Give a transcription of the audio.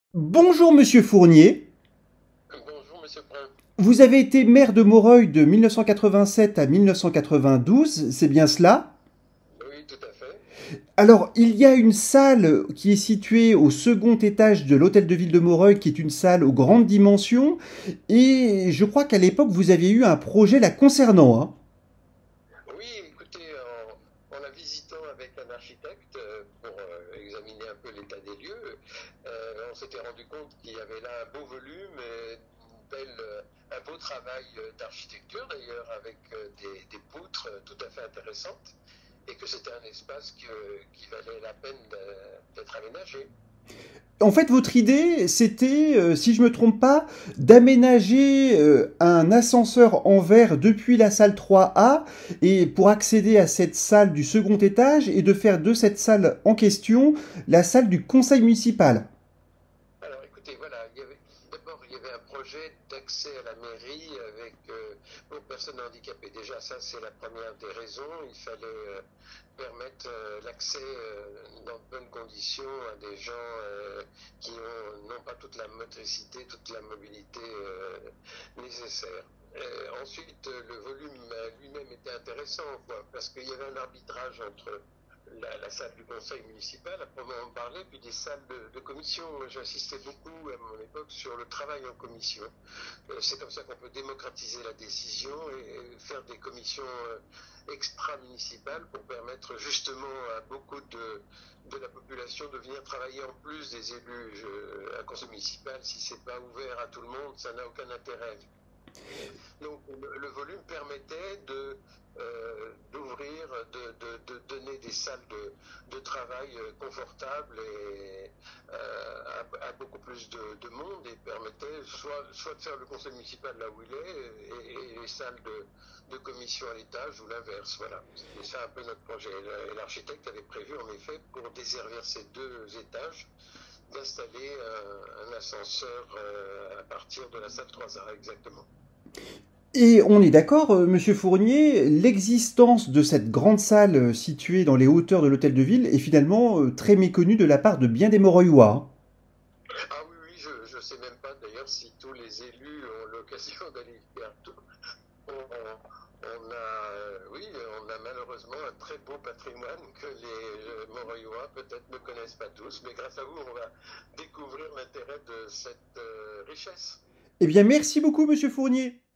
Bonjour Monsieur Fournier, Bonjour Monsieur Brun. vous avez été maire de Moreuil de 1987 à 1992, c'est bien cela? Oui, tout à fait. Alors, il y a une salle qui est située au second étage de l'hôtel de ville de Moreuil, qui est une salle aux grandes dimensions, et je crois qu'à l'époque vous aviez eu un projet la concernant, hein. Oui, écoutez, en la visitant avec un architecte pour examiner un peu l'état des lieux, on s'était rendu compte qu'il y avait là un beau volume, un beau travail d'architecture d'ailleurs, avec des poutres tout à fait intéressantes, et que c'était un espace qui valait la peine d'être aménagé. En fait, votre idée, c'était, si je me trompe pas, d'aménager un ascenseur en verre depuis la salle 3A et pour accéder à cette salle du second étage et de faire de cette salle en question la salle du conseil municipal. Alors écoutez, voilà, d'abord il y avait un projet d'accès à la mairie avec aux personnes handicapées. Déjà ça c'est la première des raisons. Il fallait permettre l'accès dans de bonnes conditions à des gens qui n'ont pas toute la motricité, toute la mobilité nécessaire. Ensuite, le volume lui-même était intéressant, quoi, parce qu'il y avait un arbitrage entre la salle du conseil municipal, à proprement parler, puis des salles de commission. J'insistais beaucoup à mon époque sur le travail en commission. C'est comme ça qu'on peut démocratiser la décision et faire des commissions extra-municipales pour permettre justement à beaucoup de la population de venir travailler en plus des élus. Un conseil municipal, si c'est pas ouvert à tout le monde, ça n'a aucun intérêt. Donc le volume permettait d'ouvrir, de donner des salles de travail confortables et à beaucoup plus de monde et permettait soit de faire le conseil municipal là où il est et les salles de commission à l'étage ou l'inverse. Voilà, c'était ça un peu notre projet. Et l'architecte avait prévu en effet pour desservir ces deux étages d'installer un ascenseur à partir de la salle 3A exactement. Et on est d'accord, Monsieur Fournier, l'existence de cette grande salle située dans les hauteurs de l'hôtel de ville est finalement très méconnue de la part de bien des Moreuillois, hein. Ah oui, oui, je ne sais même pas d'ailleurs si tous les élus ont l'occasion d'aller y faire tout. Oui, on a malheureusement un très beau patrimoine que les Moreuillois peut-être ne connaissent pas tous, mais grâce à vous, on va découvrir l'intérêt de cette richesse. Eh bien, merci beaucoup, Monsieur Fournier.